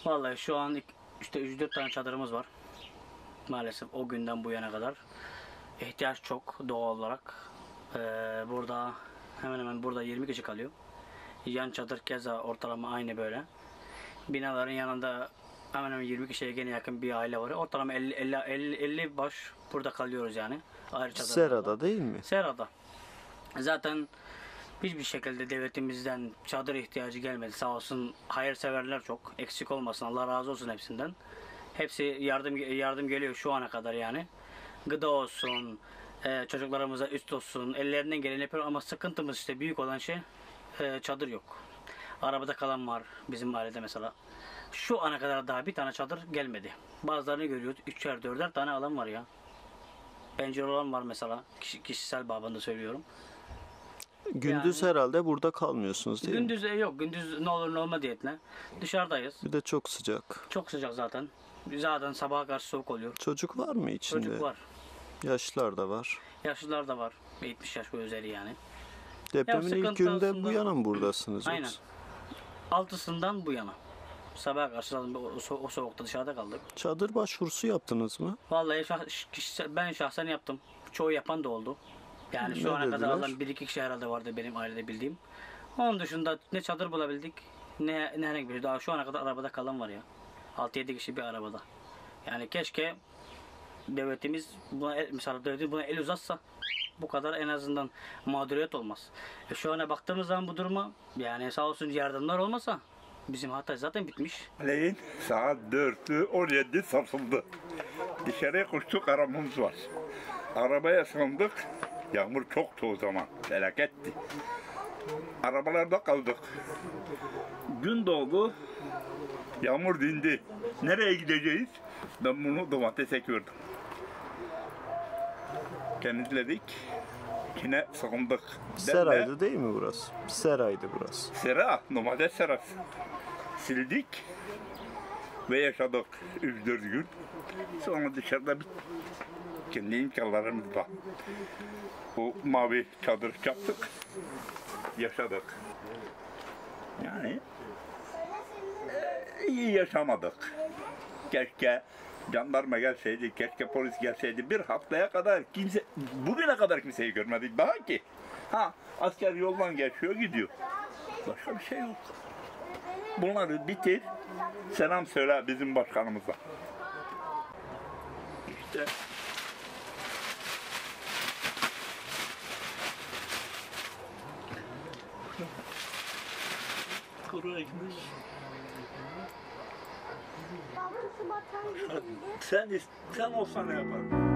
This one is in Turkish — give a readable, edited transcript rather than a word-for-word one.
Vallahi şu an işte 3-4 tane çadırımız var. Maalesef o günden bu yana kadar. İhtiyaç çok doğal olarak. Burada hemen hemen burada 20 kişi kalıyor. Yan çadır keza ortalama aynı böyle. Binaların yanında hemen hemen 20 kişiye gene yakın bir aile var. Ortalama 50 baş burada kalıyoruz yani. Ayrı çadırlarda. Serada değil mi? Serada. Zaten hiçbir şekilde devletimizden çadır ihtiyacı gelmedi. Sağ olsun hayırseverler çok. Eksik olmasın. Allah razı olsun hepsinden. Hepsi yardım geliyor şu ana kadar yani. Gıda olsun, çocuklarımıza üst olsun. Ellerinden geleni yapıyor ama sıkıntımız işte büyük olan şey çadır yok. Arabada kalan var bizim ailede mesela. Şu ana kadar daha bir tane çadır gelmedi. Bazılarını görüyoruz. 3'er 4'er tane alan var ya. Pencere olan var mesela. Kişisel babında söylüyorum. Gündüz herhalde burada kalmıyorsunuz değil mi? Gündüz yok. Gündüz ne olur ne olma diyetle. Dışarıdayız. Bir de çok sıcak. Çok sıcak zaten. Zaten sabaha karşı soğuk oluyor. Çocuk var mı içinde? Çocuk var. Yaşlılar da var. Yaşlılar da var. 70 yaş ve üzeri yani. Depremin ilk sıkıntı günde aslında- bu yana mı buradasınız Aynen. yoksa? 6'sından bu yana. Sabaha karşı zaten o soğukta dışarıda kaldık. Çadır başvurusu yaptınız mı? Vallahi ben şahsen yaptım. Çoğu yapan da oldu. Yani şu Ne ana kadar dediler? alan 1-2 kişi herhalde vardı benim ailede bildiğim. Onun dışında ne çadır bulabildik ne herhangi bir şey. Daha şu ana kadar arabada kalan var ya. 6-7 kişi bir arabada. Yani keşke devletimiz mesela devletimiz buna el uzatsa bu kadar en azından mağduriyet olmaz. Şu ana baktığımız zaman bu duruma yani sağ olsun yardımlar olmasa bizim Hatay zaten bitmiş. Leyin saat 4'ü 17 sarsıldı. Dışarıya koştuk, aramamız var. Arabaya sığındık. Yağmur çoktu o zaman. Felaketti. Arabalarda kaldık. Gün doğdu. Yağmur dindi. Nereye gideceğiz? Ben bunu domates ekiyordum. Temizledik. Yine sığındık. Seraydı değil mi burası? Seraydı burası. Sera, domates serası. Sildik ve yaşadık 3-4 gün. Sonra dışarıda kendi imkanlarımızla bu mavi çadır yaptık, yaşadık. Yani iyi yaşamadık. Keşke jandarma gelseydi, keşke polis gelseydi. Bir haftaya kadar bugüne kadar kimseyi görmedik daha ki. Asker yoldan geçiyor gidiyor. Başka bir şey yok. Bunları bitir, selam söyle bizim başkanımıza. İşte kuru ekmek. Sen olsan ne yapardın?